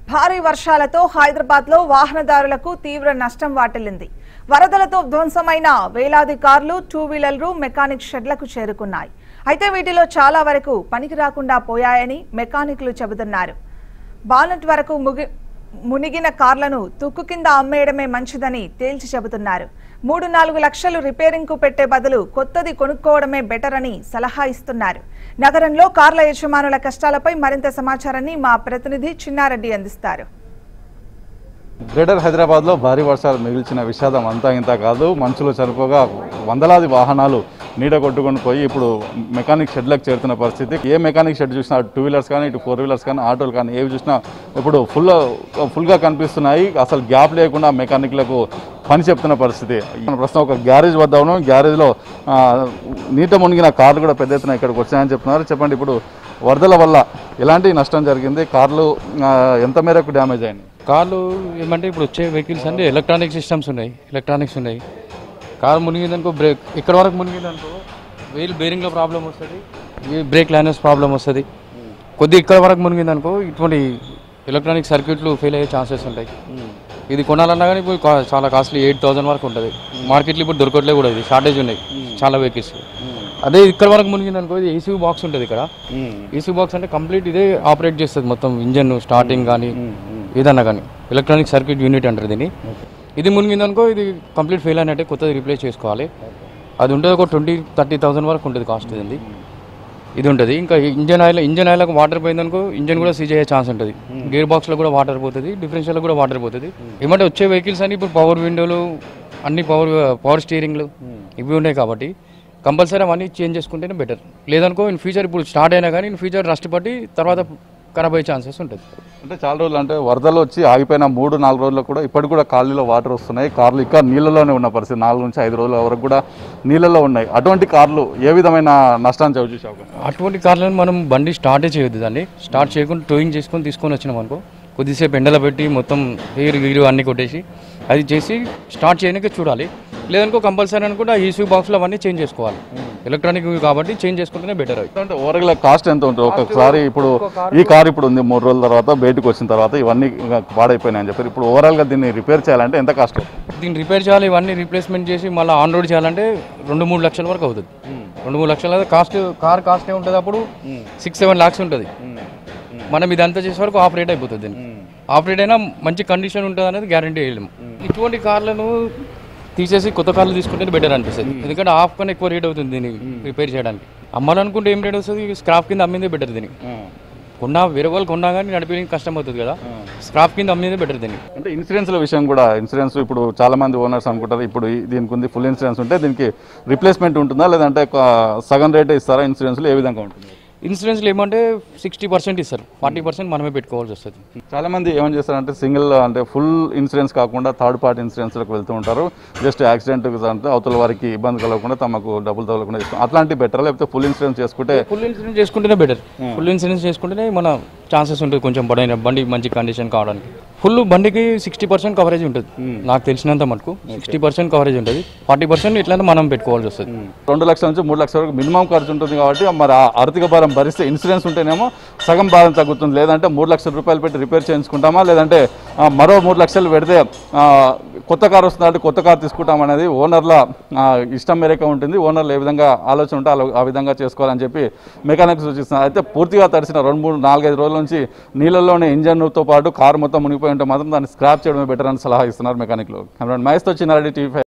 భారీ వర్షాలతో హైదరాబాద్లో వాహనదారులకు తీవ్ర నష్టం వాటిల్లింది. వరదలతో ధ్వంసమైన వేలాది కార్లు, టూ వీలర్లు మెకానిక్ షెడ్లకు చేరుకున్నాయి. అయితే వీటిలో చాలా వరకు పనికి రాకుండా పోయాయని మెకానిక్లు చెబుతున్నారు. బానెట్ వరకు మునిగిన కార్లను తుక్కు కింద అమ్మేయడమే మంచిదని తేల్చి చెబుతున్నారు. 3-4 లక్షలు రిపేరింగ్ కు పెట్టే బదులు కొత్తది కొనుక్కోవడమే బెటర్ అని సలహా ఇస్తున్నారు. నగరంలో కార్ల యజమానుల కష్టాలపై మరింత సమాచారాన్ని మా ప్రతినిధి చిన్నారెడ్డి అందిస్తారు. గ్రేటర్ హైదరాబాద్లో భారీ వర్షాలు మిగిల్చిన విషాదం అంతా ఇంత కాదు. మనుషులు చనిపోగా వందలాది వాహనాలు నీడ కొట్టుకొని పోయి ఇప్పుడు మెకానిక్ షెడ్లకు చేరుతున్న పరిస్థితి. ఏ మెకానిక్ షెడ్ చూసినా టూ వీలర్స్ కానీ, ఇటు 4 వీలర్స్ కానీ, ఆటోలు కానీ ఏవి చూసినా ఇప్పుడు ఫుల్గా కనిపిస్తున్నాయి. అసలు గ్యాప్ లేకుండా మెకానిక్లకు పని చెప్తున్న పరిస్థితి. ప్రస్తుతం ఒక గ్యారేజ్ వద్ద ఉన్నాం. గ్యారేజ్లో నీట మునిగిన కార్లు కూడా పెద్ద ఎత్తున ఇక్కడికి వచ్చాయని చెప్తున్నారు. చెప్పండి, ఇప్పుడు వరదల వల్ల ఎలాంటి నష్టం జరిగింది? కార్లు ఎంత మేరకు డ్యామేజ్ అయింది? కార్లు ఏమంటే ఇప్పుడు వచ్చే వెహికల్స్ అంటే ఎలక్ట్రానిక్ సిస్టమ్స్ ఉన్నాయి, ఎలక్ట్రానిక్స్ ఉన్నాయి. కారు మునిగిందనుకో, బ్రేక్ ఇక్కడ వరకు మునిగిందనుకో వీల్ బేరింగ్లో ప్రాబ్లం వస్తుంది, బ్రేక్ లైనర్స్ ప్రాబ్లం వస్తుంది. కొద్దిగా ఇక్కడ వరకు మునిగిందనుకో ఇటువంటి ఎలక్ట్రానిక్ సర్క్యూట్లు ఫెయిల్ అయ్యే ఛాన్సెస్ ఉంటాయి. ఇది కొనాలన్నా కానీ ఇప్పుడు చాలా కాస్ట్లీ 8,000 వరకు ఉంటుంది. మార్కెట్లో ఇప్పుడు దొరకట్లే కూడా, ఇది షార్టేజ్ ఉన్నాయి చాలా వెహికల్స్. అదే ఇక్కడ వరకు మునిగిందనుకో ఇది ఏసీ బాక్స్ ఉంటుంది. ఇక్కడ ఏసీ బాక్స్ అంటే కంప్లీట్ ఇదే ఆపరేట్ చేస్తుంది, మొత్తం ఇంజన్ స్టార్టింగ్ కానీ ఏదన్నా కానీ. ఎలక్ట్రానిక్ సర్క్యూట్ యూనిట్ అంటారు దీన్ని. ఇది మునిగిందనుకో ఇది కంప్లీట్ ఫెయిల్ అయినట్టే, కొత్తది రీప్లేస్ చేసుకోవాలి. అది ఉంటుంది ఒక 20-30,000 వరకు ఉంటుంది కాస్ట్. ఇది ఉంటుంది. ఇంకా ఇంజన్ ఆయిల్కి వాటర్ పోయిందనుకో ఇంజన్ కూడా సీజ్ అయ్యే ఛాన్స్ ఉంటుంది. గేర్ బాక్స్లో కూడా వాటర్ పోతుంది, డిఫరెన్షియల్లో కూడా వాటర్ పోతుంది. ఏమంటే వచ్చే వెహికల్స్ అని ఇప్పుడు పవర్ విండోలు అన్ని పవర్ స్టీరింగ్లు ఇవి ఉన్నాయి కాబట్టి కంపల్సరీ అవన్నీ చేంజ్ చేసుకుంటేనే బెటర్. లేదనుకో ఇన్ ఫ్యూచర్ ఇప్పుడు స్టార్ట్ అయినా కానీ ఇన్ ఫ్యూచర్ రస్ట్ పట్టి తర్వాత ఖరాబ్ అయ్యే ఛాన్సెస్ ఉంటుంది. అంటే చాలా రోజులు అంటే వరదలు వచ్చి ఆగిపోయిన 3-4 రోజుల్లో కూడా ఇప్పటికి కూడా కాలనీలో వాటర్ వస్తున్నాయి. కార్లు ఇంకా నీళ్ళలోనే ఉన్న పరిస్థితి. 4-5 రోజుల వరకు కూడా నీళ్ళలో ఉన్నాయి. అటువంటి కార్లు ఏ విధమైన నష్టాన్ని చవిచూసే అవకాశం? అటువంటి కార్లను మనం బండి స్టార్టే చేయొద్దు. దాన్ని స్టార్ట్ చేయకుండా టోయింగ్ చేసుకొని తీసుకొని వచ్చినాం అనుకో, కొద్దిసేపు ఎండలో పెట్టి మొత్తం హెయిర్ అన్నీ కొట్టేసి అది చేసి స్టార్ట్ చేయడానికి చూడాలి. లేదనుకో కంపల్సరీ అనుకుంటే ఆ ఈసీ బాక్స్లో అవన్నీ చేంజ్ చేసుకోవాలి. ఎలక్ట్రానిక్ కాబట్టి చేంజ్ చేసుకుంటేనే బెటర్. అంటే ఓవరాల్గా కాస్ట్ ఎంత ఉంటుంది? ఒకసారి ఇప్పుడు ఈ కార్ ఇప్పుడు ఉంది, 3 రోజుల తర్వాత బయటకు వచ్చిన తర్వాత ఇవన్నీ పాడైపోయినాయి అని చెప్పారు. ఇప్పుడు ఓవరాల్గా దీన్ని రిపేర్ చేయాలంటే ఎంత కాస్ట్? దీన్ని రిపేర్ చేయాలి, ఇవన్నీ రీప్లేస్మెంట్ చేసి మళ్ళీ ఆన్ రోడ్ చేయాలంటే 2-3 లక్షల వరకు అవుతుంది. 2-3 లక్షల కాస్ట్. కార్ కాస్ట్ ఉంటుంది అప్పుడు 6-7 lakhs ఉంటుంది. మనం ఇదంతా చేసే వరకు ఆపరేట్ అయిపోతుంది. దీన్ని ఆపరేట్ అయినా మంచి కండిషన్ ఉంటుంది అనేది గ్యారంటీ వేయలేము. ఇటువంటి కార్లను తీసేసి కొత్త కార్లు తీసుకుంటే బెటర్ అనిపిస్తుంది. ఎందుకంటే హాఫ్ కన్నా ఎక్కువ రేట్ అవుతుంది దీన్ని రిపేర్ చేయడానికి. అమ్మాలనుకుంటే ఏం రేట్ వస్తుంది? స్క్రాప్ కింద అమ్మిందే బెటర్. దీన్ని వేరే వాళ్ళు కొన్నా కానీ నడిపేయడానికి కష్టం అవుతుంది కదా, స్క్రాప్ కింద అమ్మిందే బెటర్. దీన్ని అంటే ఇన్సూరెన్స్ల విషయం కూడా, ఇన్సూరెన్స్ ఇప్పుడు చాలా మంది ఓనర్స్ అనుకుంటారు ఇప్పుడు దీనికి ఉంది ఫుల్ ఇన్సూరెన్స్ ఉంటే దీనికి రిప్లేస్మెంట్ ఉంటుందా, లేదంటే సగం రేటే ఇస్తారా? ఇన్సూరెన్స్లో ఏ విధంగా ఉంటుంది? ఇన్సూరెన్స్లో ఏమంటే 60% ఇస్తారు, 40% మనమే పెట్టుకోవాల్సి వస్తుంది. చాలా మంది ఏమని చేస్తారంటే సింగిల్ అంటే ఫుల్ ఇన్సూరెన్స్ కాకుండా థర్డ్ పార్టీ ఇన్సూరెన్స్లకు వెళ్తూ ఉంటారు. జస్ట్ యాక్సిడెంట్ అంటే అవతల వారికి ఇబ్బంది కలగకుండా, తమకు డబ్బులు తగలకుండా చేస్తాం. అట్లాంటి బెటర్, లేకపోతే ఫుల్ ఇన్సూరెన్స్ చేసుకుంటేనే బెటర్. ఫుల్ ఇన్సూరెన్స్ చేసుకుంటేనే మన ఛాన్సెస్ ఉంటుంది కొంచెం బండి మంచి కండిషన్ కావడానికి. ఫుల్ బండికి 60% కవరేజ్ ఉంటుంది నాకు తెలిసినంత మటుకు. 60% కవరేజ్ ఉంటుంది, 40% ఇట్లా మనం పెట్టుకోవాల్సి వస్తుంది. 2 లక్షల నుంచి 3 లక్షల వరకు మినిమం ఖర్చు ఉంటుంది కాబట్టి మరి ఆర్థిక భారం భరిస్తే ఇన్సూరెన్స్ ఉంటేనేమో సగం భారం తగ్గుతుంది. లేదంటే 3 లక్షల రూపాయలు పెట్టి రిపేర్ చేయించుకుంటామా, లేదంటే మరో 3 లక్షలు పెడితే కొత్త కారు వస్తుందంటే కొత్త కారు తీసుకుంటాం అనేది ఓనర్ల ఇష్టం మేరకే ఉంటుంది. ఓనర్లు ఏ విధంగా ఆలోచన ఉంటే ఆ విధంగా చేసుకోవాలని చెప్పి మెకానిక్ సూచిస్తున్నారు. అయితే పూర్తిగా తడిసిన 2-3-4-5 రోజుల నుంచి నీళ్ళలోనే ఇంజన్తో పాటు కారు మొత్తం మునిగిపోయి ఉంటే మాత్రం దాన్ని స్క్రాప్ చేయడమే బెటర్ అని సలహా ఇస్తున్నారు మెకానిక్లు. మహేష్తో చిన్నారెడ్డి, TV5.